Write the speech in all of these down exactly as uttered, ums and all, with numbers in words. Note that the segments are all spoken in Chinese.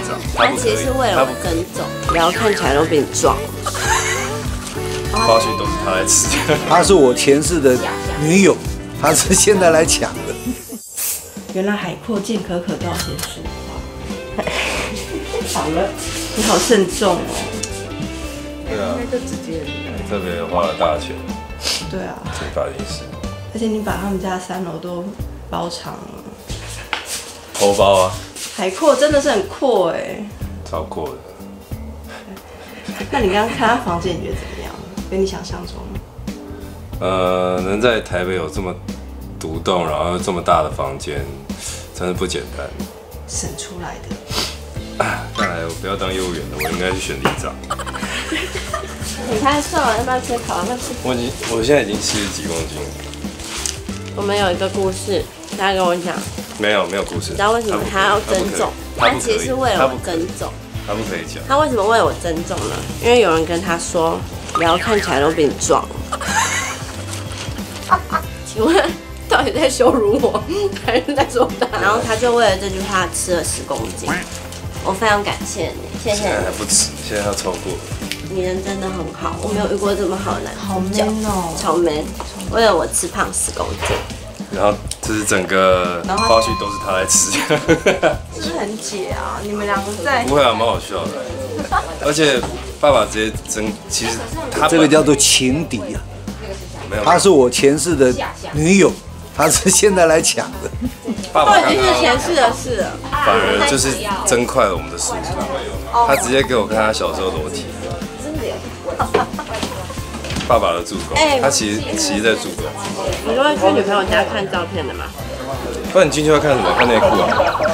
长， 他其实是为了我增重，然后看起来都比你壮。 花絮都是他来吃。 她是我前世的女友，她是现在来抢的。 原来海阔见可可都要先说话。好了，你好慎重哦。 对啊， 应该就直接。 特别花了大钱。 对啊。 这发型师。 而且你把他们家三楼都包场了。 偷包啊。 海阔真的是很阔哎。 超阔的。 那你刚刚看他房间，你觉得怎么样？跟你想象中？ 呃，能在台北有这么独栋，然后又这么大的房间，真的不简单。 省出来的。 啊，看来我不要当业务员了，我应该去选里长。 你看瘦了，要不要吃烤？要不要吃？ 我已经，我现在已经七十几公斤了。 我们有一个故事，大家跟我讲。 没有，没有故事。 你知道为什么他要增重？他其实是为了我增重。 他不可以讲。 他为什么为我增重呢？因为有人跟他说，不要看起来都比你壮。请问，到底在羞辱我，还是在说他？然后他就为了这句话吃了十公斤。我非常感谢你，谢谢你。 现在还不吃，现在要超过。 你人真的很好，我没有遇过这么好的男主角。 好 man 哦， 超 man， 为了我吃胖十公斤。 然后这是整个花絮都是他来吃。 是不是很解啊？你们两个在不会啊，蛮好笑的。而且爸爸直接争，其实他这个叫做情敌啊。 没有， 她是我前世的女友，她是现在来抢的。 爸爸都已经是前世的事了。 反而就是增快了我们的速度。他直接给我看他小时候裸体。爸爸的助攻，他其实其实在助攻。 你都会去女朋友家看照片的吗？ 不然你进去要看什么？看内裤啊？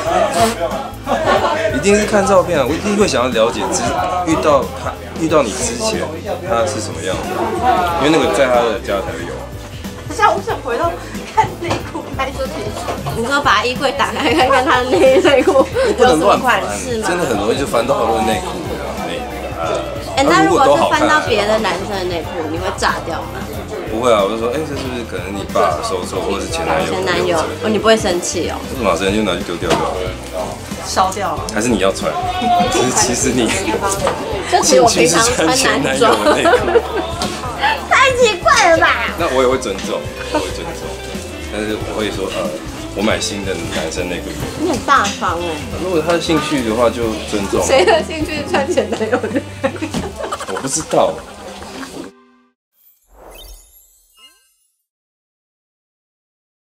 一定是看照片啊！我一定会想要了解，之遇到他遇到你之前，他是什么样子？因为那个在他的家才会有。 等下，我想回到看内裤开始。 你说把衣柜打开看看他的内内裤不能乱款翻， 式吗？ 真的很容易就翻到好多内裤内呃。 哎，那如果是翻到别的男生的内裤，你会炸掉吗？ 不会啊，我就说，哎，这是不是可能你爸收错，或者是前男友？ 前男友，哦，你不会生气哦？ 为什么生气就拿去丢掉就好了？ 烧掉了。 还是你要穿？其实其实你就其实我平常穿男装。太奇怪了吧？ 那我也会尊重，我会尊重，但是我会说，呃，我买新的男生内裤。 你很大方哎。 如果他的兴趣的话，就尊重。 谁的兴趣穿前男友的？ 我不知道。